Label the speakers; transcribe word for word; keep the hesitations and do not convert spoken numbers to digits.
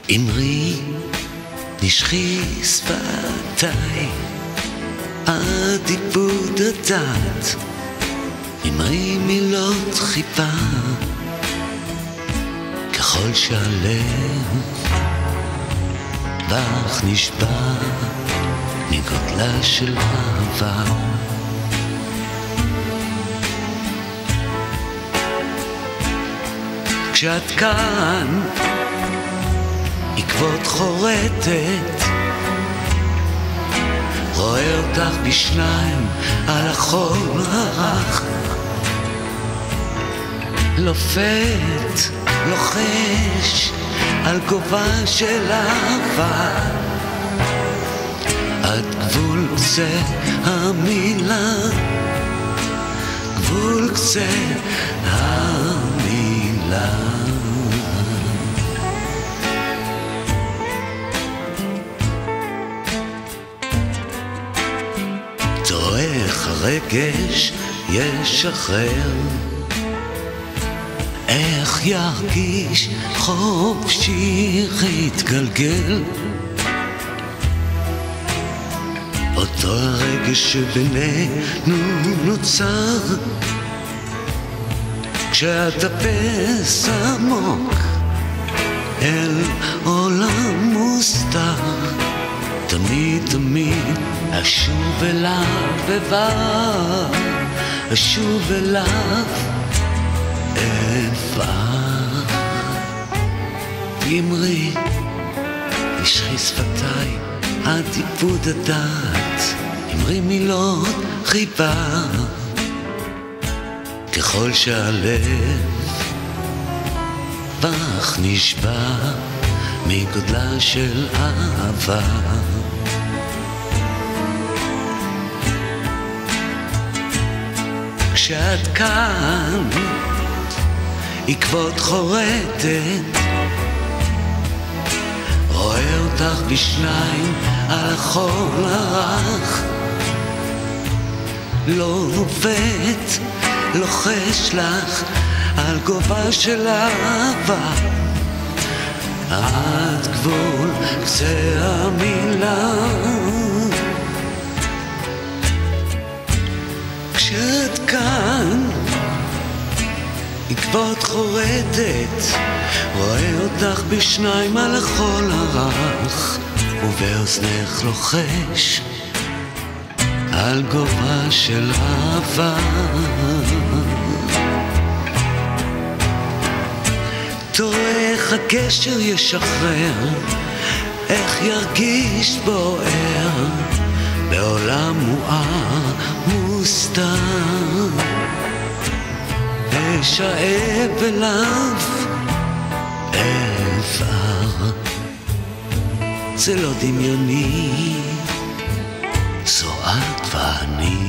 Speaker 1: אמרי נשכי שפתיי עד איבוד הדעת, אמרי מילות חיבה ככל שהלב בך נשבע מגודלה של אהבה. כשאת כאן עקבות חורטת, רואה אותך בשניים על החול הרך, לופת, לוחש על גובה של אהבה, עד גבול קצה המילה, גבול קצה המילה. תראה איך הרגש ישחרר, איך ירגיש חופשי יתגלגל, אותו הרגש שבינינו נוצר כשאטפס עמוק אל עולם מוסתר. תמיד תמיד אשוב אליו בבא, אשוב אליו אפער. אמרי נשכי שפתיי עד איבוד הדעת, אמרי מילות חיבה ככל שהלב בך נשבע מגודלה של אהבה. כשאת כאן עקבות חורטת, רואה אותך בשניים על החול הרך, לופת, לוחש לך על גובה של אהבה, עד גבול קצה המילה. כשאת כאן עקבות חורטת, רואה אותך בשניים על החול הרך, ובאוזנך לוחש על גובה של אהבה. תראה איך הקשר ישחרר, איך ירגיש בוער בעולם מואר מוסתר, אשאב אליו אפער. זה לא דמיוני, זו את ואני.